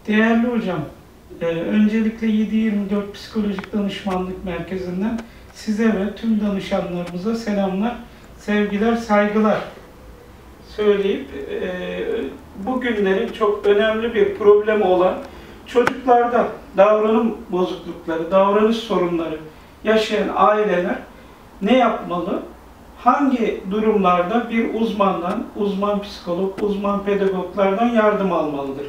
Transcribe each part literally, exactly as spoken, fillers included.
Değerli hocam, e, öncelikle yedi yirmi dört Psikolojik Danışmanlık Merkezi'nden size ve tüm danışanlarımıza selamlar, sevgiler, saygılar söyleyip e, bugünlerin çok önemli bir problemi olan çocuklarda davranım bozuklukları, davranış sorunları yaşayan aileler ne yapmalı? Hangi durumlarda bir uzmandan, uzman psikolog, uzman pedagoglardan yardım almalıdır?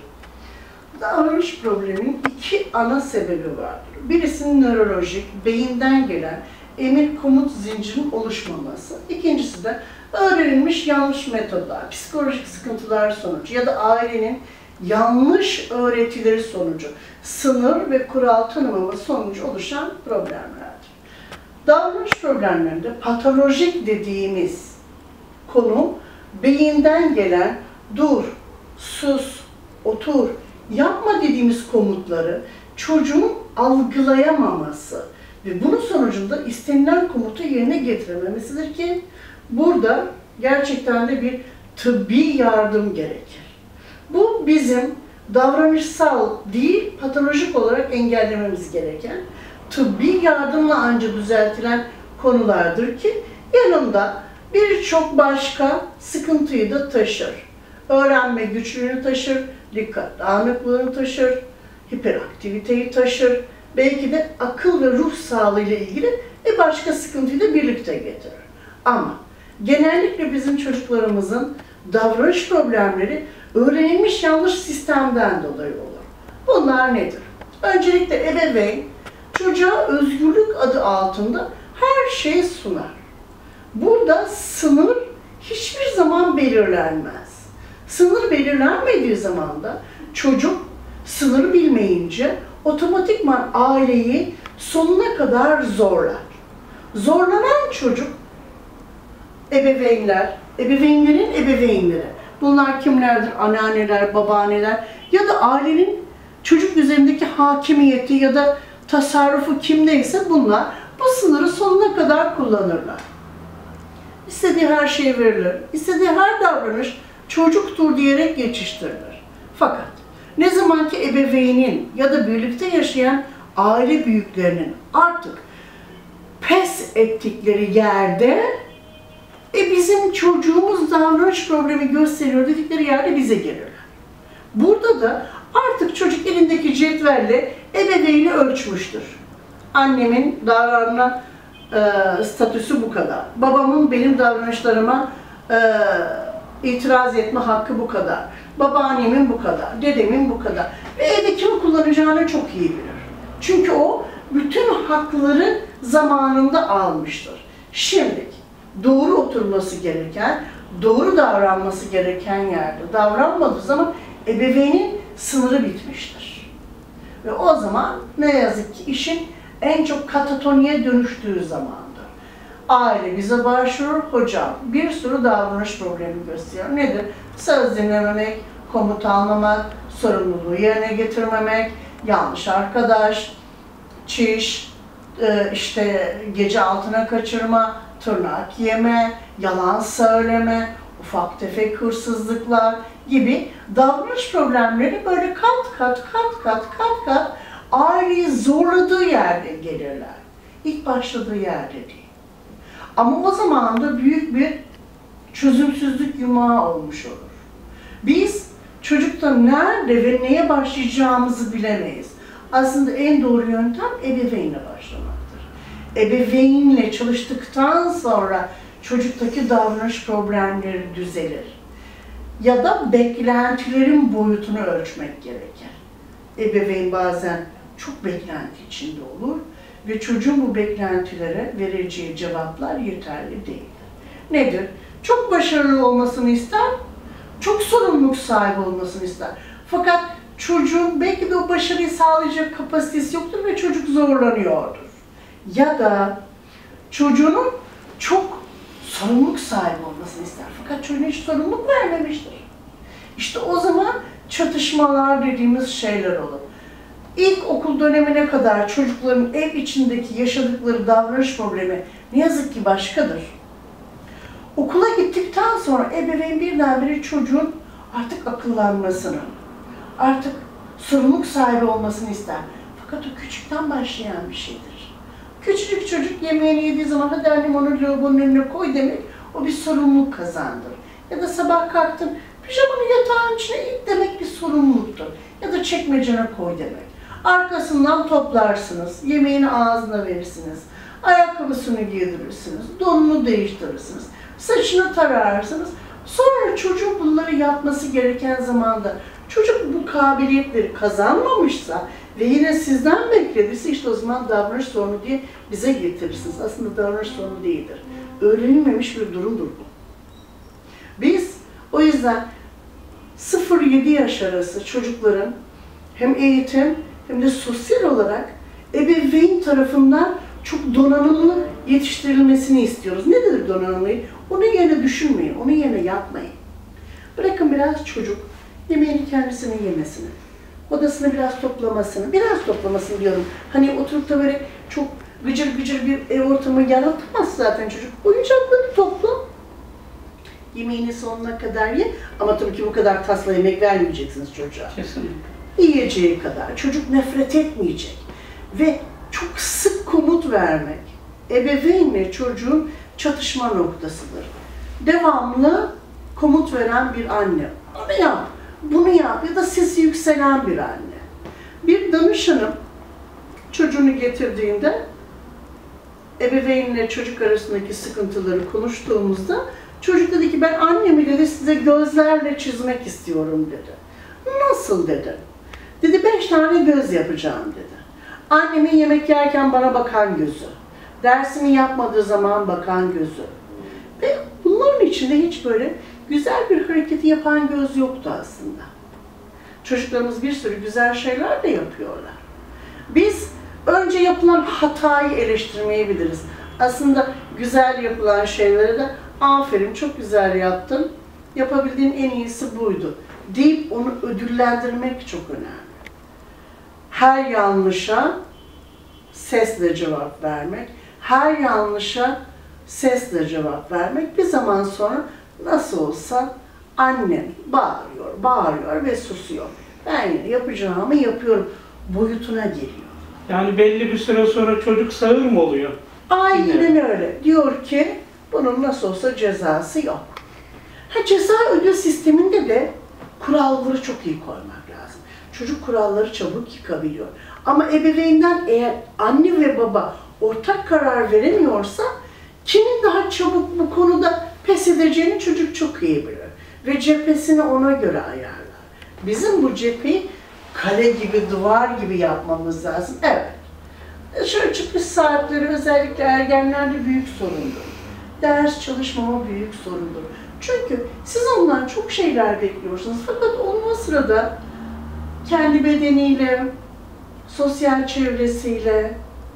Davranış probleminin iki ana sebebi vardır. Birisinin nörolojik, beyinden gelen emir komut zincirinin oluşmaması. İkincisi de öğrenilmiş yanlış metodlar, psikolojik sıkıntılar sonucu ya da ailenin yanlış öğretileri sonucu, sınır ve kural tanımama sonucu oluşan problemlerdir. Davranış problemlerinde patolojik dediğimiz konu beyinden gelen dur, sus, otur, yapma dediğimiz komutları çocuğun algılayamaması ve bunun sonucunda istenilen komutu yerine getirememesidir ki burada gerçekten de bir tıbbi yardım gerekir. Bu bizim davranışsal değil, patolojik olarak engellememiz gereken, tıbbi yardımla ancak düzeltilen konulardır ki yanında birçok başka sıkıntıyı da taşır. Öğrenme güçlüğünü taşır, dikkat dağınıklığını taşır, hiperaktiviteyi taşır, belki de akıl ve ruh sağlığı ile ilgili bir başka sıkıntıyı da birlikte getirir. Ama genellikle bizim çocuklarımızın davranış problemleri öğrenilmiş yanlış sistemden dolayı olur. Bunlar nedir? Öncelikle ebeveyn çocuğa özgürlük adı altında her şeyi sunar. Burada sınır hiçbir zaman belirlenmez. Sınır belirlenmediği zaman da çocuk sınırı bilmeyince otomatikman aileyi sonuna kadar zorlar. Zorlanan çocuk ebeveynler, ebeveynlerin ebeveynleri. Bunlar kimlerdir? Anneanneler, babaanneler ya da ailenin çocuk üzerindeki hakimiyeti ya da tasarrufu kimdeyse bunlar bu sınırı sonuna kadar kullanırlar. İstediği her şey verilir, istediği her davranış çocuktur diyerek geçiştirilir. Fakat ne zaman ki ebeveynin ya da birlikte yaşayan aile büyüklerinin artık pes ettikleri yerde e bizim çocuğumuz davranış problemi gösteriyor dedikleri yerde bize gelirler. Burada da artık çocuk elindeki cetvelle ebeveyni ölçmüştür. Annemin davranma e, statüsü bu kadar. Babamın benim davranışlarıma e, itiraz etme hakkı bu kadar. Babaannemin bu kadar, dedemin bu kadar. Ve evde kimi kullanacağını çok iyi bilir. Çünkü o bütün hakları zamanında almıştır. Şimdi doğru oturması gereken, doğru davranması gereken yerde davranmadığı zaman ebeveynin sınırı bitmiştir. Ve o zaman ne yazık ki işin en çok katatoniye dönüştüğü zamandır. Aile bize başvurur, hocam bir sürü davranış problemi gösteriyor. Nedir? Söz dinlememek, komut almamak, sorumluluğu yerine getirmemek, yanlış arkadaş, çiş, işte gece altına kaçırma, tırnak yeme, yalan söyleme, ufak tefek hırsızlıklar gibi davranış problemleri böyle kat kat kat kat kat kat aileyi zorladığı yerde gelirler. İlk başladığı yerde değil. Ama o zaman da büyük bir çözümsüzlük yumağı olmuş olur. Biz çocukta nerede ve neye başlayacağımızı bilemeyiz. Aslında en doğru yöntem ebeveynle başlamaktır. Ebeveynle çalıştıktan sonra çocuktaki davranış problemleri düzelir. Ya da beklentilerin boyutunu ölçmek gerekir. Ebeveyn bazen çok beklenti içinde olur ve çocuğun bu beklentilere vereceği cevaplar yeterli değildir. Nedir? Çok başarılı olmasını ister, çok sorumluluk sahibi olmasını ister. Fakat çocuğun belki de o başarıyı sağlayacak kapasitesi yoktur ve çocuk zorlanıyordur. Ya da çocuğunun çok sorumluluk sahibi olmasını ister. Fakat çocuğuna hiç sorumluluk vermemiştir. İşte o zaman çatışmalar dediğimiz şeyler olur. İlk okul dönemine kadar çocukların ev içindeki yaşadıkları davranış problemi ne yazık ki başkadır. Okula gittikten sonra ebeveyn birdenbire çocuğun artık akıllanmasını, artık sorumluluk sahibi olmasını ister. Fakat o küçükten başlayan bir şeydir. Küçücük çocuk yemeğini yediği zaman hadi annem onu lavabonun önüne koy demek, o bir sorumluluk kazandır. Ya da sabah kalktın, pijamanı yatağın içine it demek bir sorumluluktur. Ya da çekmecene koy demek. Arkasından toplarsınız, yemeğini ağzına verirsiniz, ayakkabısını giydirirsiniz, donunu değiştirirsiniz, saçını tararsınız. Sonra çocuğun bunları yapması gereken zamanda çocuk bu kabiliyetleri kazanmamışsa ve yine sizden beklediyse işte o zaman davranış sorunu diye bize getirirsiniz. Aslında davranış sorunu değildir. Öğrenilmemiş bir durumdur bu. Biz o yüzden sıfır yedi yaş arası çocukların hem eğitim hem de sosyal olarak ebeveyn tarafından çok donanımlı yetiştirilmesini istiyoruz. Nedir donanımlıyı? Onu yerine düşünmeyin, onu yerine yapmayın. Bırakın biraz çocuk yemeğini kendisinin yemesini, odasını biraz toplamasını, biraz toplamasını diyorum. Hani oturup da böyle çok gıcır gıcır bir ev ortamı yaratamaz zaten çocuk. Oyuncakları topla, yemeğini sonuna kadar ye. Ama tabii ki bu kadar tasla yemek vermeyeceksiniz çocuğa. Kesinlikle. Yiyeceği kadar. Çocuk nefret etmeyecek. Ve çok sık komut vermek, ebeveynle çocuğun çatışma noktasıdır. Devamlı komut veren bir anne. Onu yap, bunu yap ya da sesi yükselen bir anne. Bir danışanım çocuğunu getirdiğinde ebeveynle çocuk arasındaki sıkıntıları konuştuğumuzda çocuk dedi ki ben annemi dedi size gözlerle çizmek istiyorum dedi. Nasıl dedi? Dedi beş tane göz yapacağım dedi. Annemin yemek yerken bana bakan gözü, dersini yapmadığı zaman bakan gözü. Ve bunların içinde hiç böyle güzel bir hareketi yapan göz yoktu aslında. Çocuklarımız bir sürü güzel şeyler de yapıyorlar. Biz önce yapılan hatayı eleştirmeyi biliriz. Aslında güzel yapılan şeyleri de aferin çok güzel yaptın, yapabildiğin en iyisi buydu deyip onu ödüllendirmek çok önemli. Her yanlışa sesle cevap vermek, her yanlışa sesle cevap vermek bir zaman sonra nasıl olsa annem bağırıyor, bağırıyor ve susuyor. Ben yine yapacağımı yapıyorum boyutuna geliyor. Yani belli bir süre sonra çocuk sağır mı oluyor? Aynen Yine. öyle. Diyor ki bunun nasıl olsa cezası yok. Ha, ceza ödül sisteminde de kuralları çok iyi koymak lazım. Çocuk kuralları çabuk yıkabiliyor. Ama ebeveynden eğer anne ve baba ortak karar veremiyorsa kimin daha çabuk bu konuda pes edeceğini çocuk çok iyi bilir. Ve cephesini ona göre ayarlar. Bizim bu cepheyi kale gibi, duvar gibi yapmamız lazım. Evet. Şöyle çıkış saatleri özellikle ergenlerde büyük sorundur. Ders çalışmama büyük sorundur. Çünkü siz ondan çok şeyler bekliyorsunuz. Fakat onun o sırada kendi bedeniyle, sosyal çevresiyle,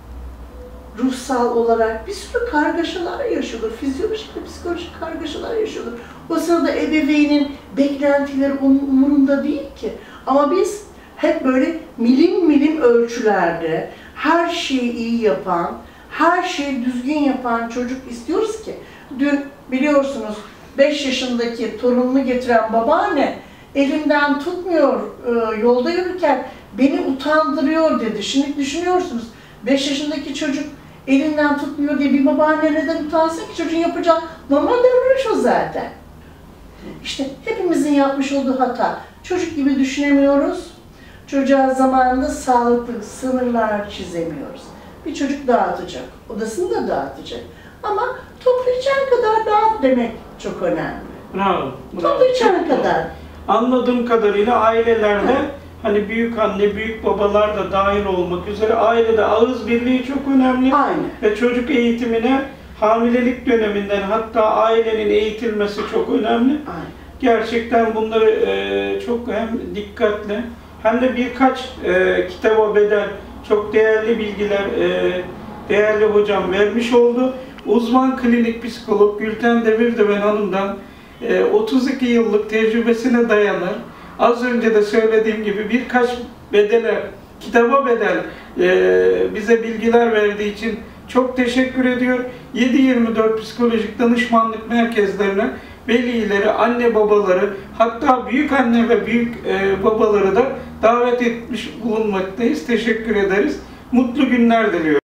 ruhsal olarak bir sürü kargaşalar yaşıyordur. Fizyolojik ve psikolojik kargaşalar yaşıyordur. O sırada ebeveynin beklentileri onun umurunda değil ki. Ama biz hep böyle milim milim ölçülerde her şeyi iyi yapan, her şeyi düzgün yapan çocuk istiyoruz ki. Dün biliyorsunuz beş yaşındaki torununu getiren babaanne elimden tutmuyor e, yolda yürürken beni utandırıyor dedi. Şimdi düşünüyorsunuz beş yaşındaki çocuk elinden tutmuyor diye bir babaanne neden utansın ki çocuğun yapacağı normal davranış o zaten. İşte hepimizin yapmış olduğu hata. Çocuk gibi düşünemiyoruz. Çocuğa zamanında sağlıklı sınırlar çizemiyoruz. Bir çocuk dağıtacak, odasını da dağıtacak. Ama toplayacağın kadar dağıt demek çok önemli. Bravo. bravo. Toplayacağın Çok doğru. kadar. Anladığım kadarıyla ailelerde hani büyük anne, büyük babalar da dahil olmak üzere ailede ağız birliği çok önemli. Aynen. Ve çocuk eğitimine hamilelik döneminden hatta ailenin eğitilmesi çok önemli. Aynen. Gerçekten bunları e, çok hem dikkatli hem de birkaç e, kitaba bedel çok değerli bilgiler e, değerli hocam vermiş oldu. Uzman klinik psikolog Gülten Demirdöven Hanım'dan e, otuz iki yıllık tecrübesine dayanır. Az önce de söylediğim gibi birkaç bedele, kitaba bedel e, bize bilgiler verdiği için çok teşekkür ediyor. yedi yirmi dört psikolojik danışmanlık merkezlerine velileri, anne babaları, hatta büyük anne ve büyük e, babaları da davet etmiş bulunmaktayız. Teşekkür ederiz. Mutlu günler diliyorum.